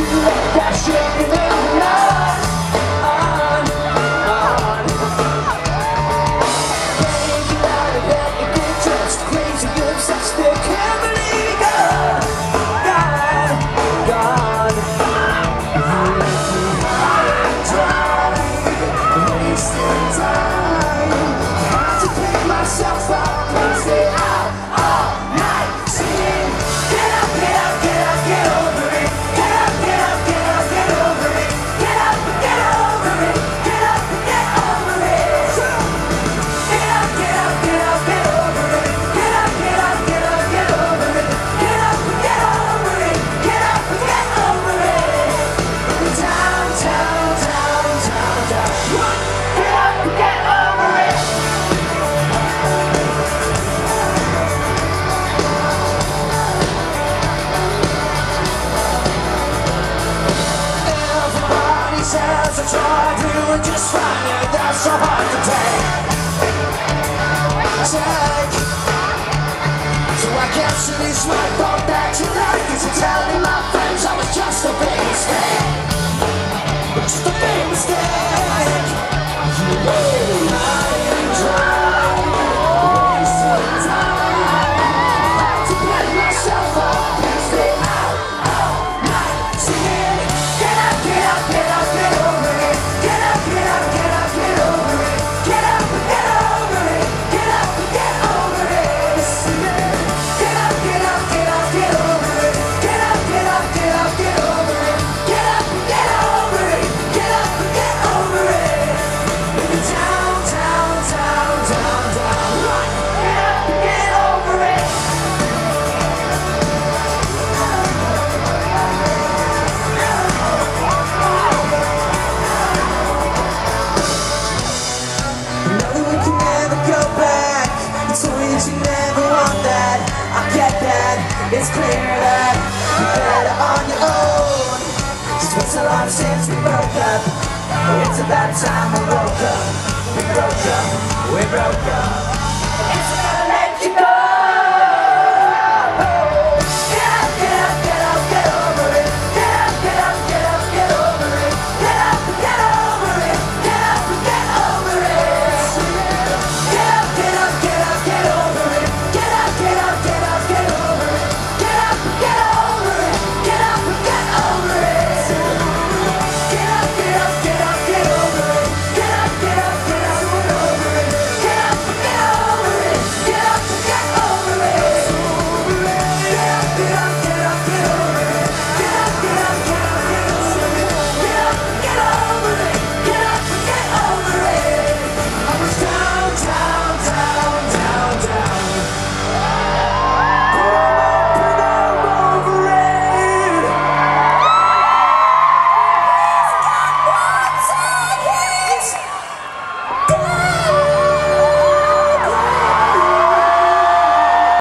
to let that shit remain on. Can't get out of bed, you get just crazy, obsessed, still can't believe God, God. Wasting time, had to pick myself up and stay out all night singing. Get up, get up, get up, get over it. Get up, get up, get up, get over it. Get up, get over it. Get up, get over it. Get up, get up, get up, get over it. Get up, get up, get up, get over it. Get up, get over it. Get up, get over it. Down, down, down, down, down. Get up, get over it. Everybody says I tried doing just fine, yeah, that's so hard to take. So I captured my thought back to life, cause I'm telling my friends I was just a big mistake. Just a big mistake. Lying dry, wasting time. Had to pick myself up and stay out all night singing. Get up, get up, get up, get over it. Get up, get up, get up, get over it. Get up, get over it. Get up, get over it. Singing. Get up, get up, get up, get over it. Get up, get up, get up, get over it. Get up, get over it. Get up, get over it. Down, down, down, down, down. Get up, get over it. Know that we can never go back. You told me that you never want that. I get that. It's clear that you're better on your own. It's been so long since we broke up. It's about time we broke up. We broke up. We broke up.